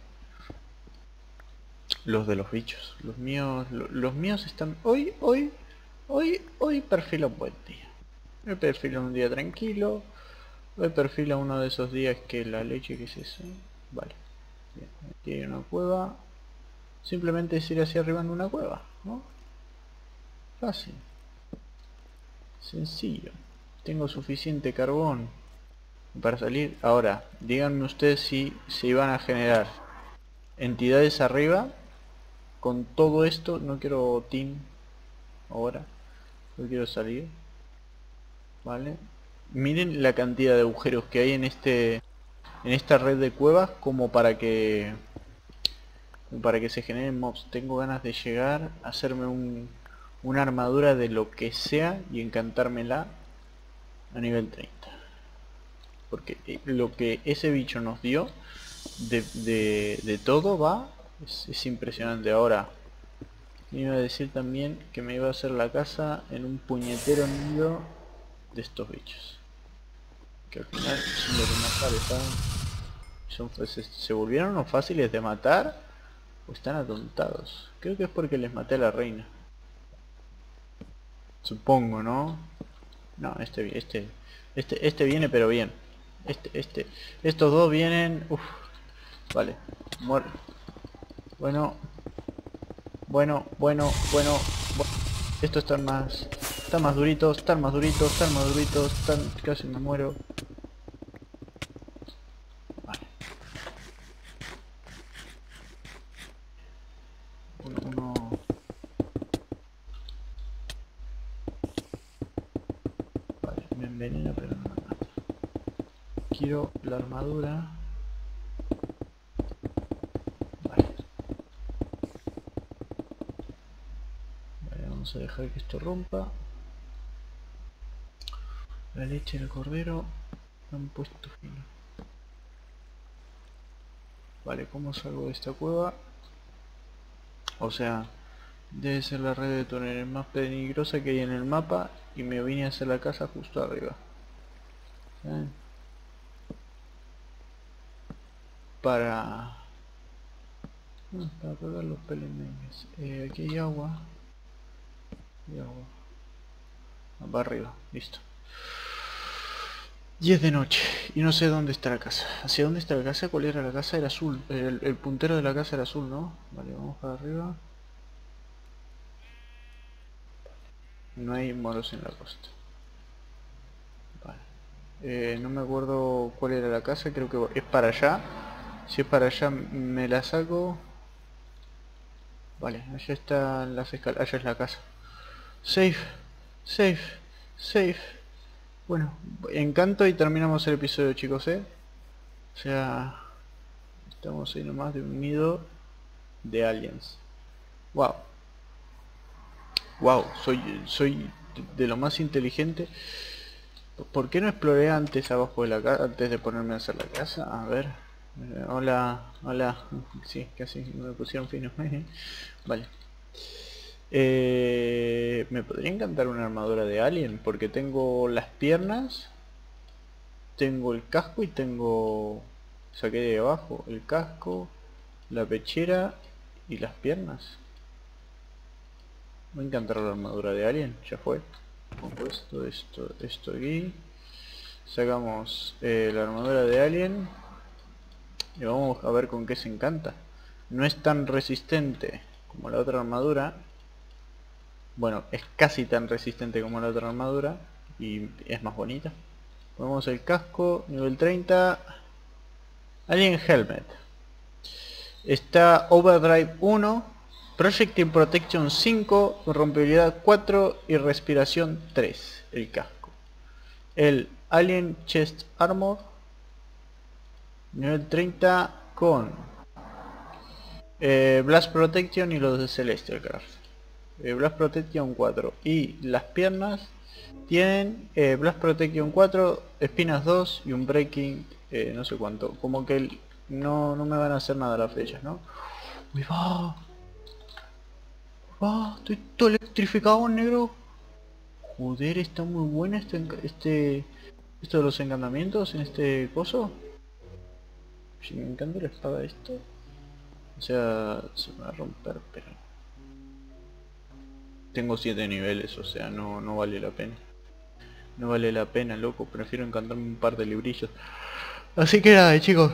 [SPEAKER 1] Los de los bichos. Los míos... Lo, los míos están... Hoy, hoy... Hoy, hoy perfila un buen día. Hoy perfila un día tranquilo. Hoy perfila uno de esos días que la leche, ¿qué es eso? Vale. Bien, aquí hay una cueva. Simplemente es ir hacia arriba en una cueva, ¿no? Fácil. Sencillo. Tengo suficiente carbón para salir. Ahora, díganme ustedes si se iban a generar entidades arriba. Con todo esto, no quiero team ahora. No quiero salir. Vale. Miren la cantidad de agujeros que hay en este en esta red de cuevas como para que para que se generen mobs. Tengo ganas de llegar a hacerme un, una armadura de lo que sea y encantármela a nivel treinta. Porque lo que ese bicho nos dio de, de, de todo va es, es impresionante. Ahora me iba a decir también que me iba a hacer la casa en un puñetero nido de estos bichos, que al final son los que más sale, ¿saben? Son, se, se volvieron unos fáciles de matar o están atontados. Creo que es porque les maté a la reina, supongo, ¿no? No, este este este este viene, pero bien. Este este estos dos vienen. Uf, vale. Muer bueno, bueno, bueno, bueno, bueno. Estos están más están más duritos, están más duritos, están más duritos, están... Casi me muero. Vale. envenena pero no me mata. Quiero la armadura. Vale. Vale, vamos a dejar que esto rompa. La leche del cordero la han puesto fino. Vale, ¿cómo salgo de esta cueva? O sea, debe ser la red de túneles más peligrosa que hay en el mapa y me vine a hacer la casa justo arriba. ¿Saben? Para... Ah, para pegar los pelemenes. Eh, aquí hay agua. Hay agua. Ah, para arriba, listo. Y es de noche y no sé dónde está la casa. ¿Hacia dónde está la casa? ¿Cuál era la casa? Era azul. El, el puntero de la casa era azul, ¿no? Vale, vamos para arriba. No hay moros en la costa. Vale. Eh, no me acuerdo cuál era la casa. Creo que es para allá. Si es para allá me la saco. Vale, allá están las escaleras. Allá es la casa. Safe. Safe. Safe. Bueno, encanto y terminamos el episodio, chicos, ¿eh? O sea, estamos ahí nomás de un nido de aliens. Wow. Wow, soy soy de lo más inteligente. ¿Por qué no exploré antes abajo de la casa, antes de ponerme a hacer la casa? A ver. Eh, hola, hola. Sí, casi me pusieron fino. Vale. Eh, me podría encantar una armadura de alien porque tengo las piernas, tengo el casco y tengo... Saqué de abajo el casco, la pechera y las piernas. Me encantará la armadura de alien, ya fue. Pongo esto, esto, esto aquí. Sacamos eh, la armadura de alien y vamos a ver con qué se encanta. No es tan resistente como la otra armadura. Bueno, es casi tan resistente como la otra armadura y es más bonita. Ponemos el casco, nivel treinta. Alien Helmet. Está Overdrive uno, Projectile Protection cinco, rompibilidad cuatro y respiración tres. El casco. El Alien Chest Armor, nivel treinta con eh, Blast Protection y los de Celestial Craft. Eh, Blast Protection cuatro y las piernas tienen eh, Blast Protection cuatro, espinas dos y un breaking eh, no sé cuánto, como que el, no, no me van a hacer nada las flechas, ¿no? Uy, va, va, estoy todo electrificado, negro. Joder, está muy buena este, este esto de los encantamientos en este coso. Si me encanta la espada esto, o sea, se me va a romper, pero tengo siete niveles, o sea, no, no vale la pena. No vale la pena, loco, prefiero encantarme un par de librillos. Así que nada, chicos.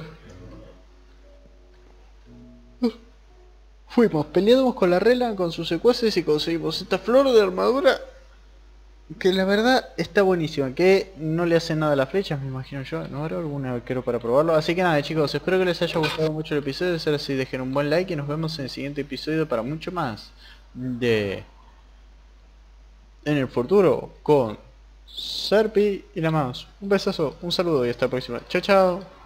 [SPEAKER 1] Fuimos, peleamos con la Rela, con sus secuaces y conseguimos esta flor de armadura. Que la verdad está buenísima, que no le hace nada a las flechas, me imagino yo. No habrá algún arquero para probarlo. Así que nada, chicos, espero que les haya gustado mucho el episodio. De ser así, dejen un buen like y nos vemos en el siguiente episodio para mucho más de... En el futuro con Serpi y la mouse. Un besazo, un saludo y hasta la próxima. Chao, chao.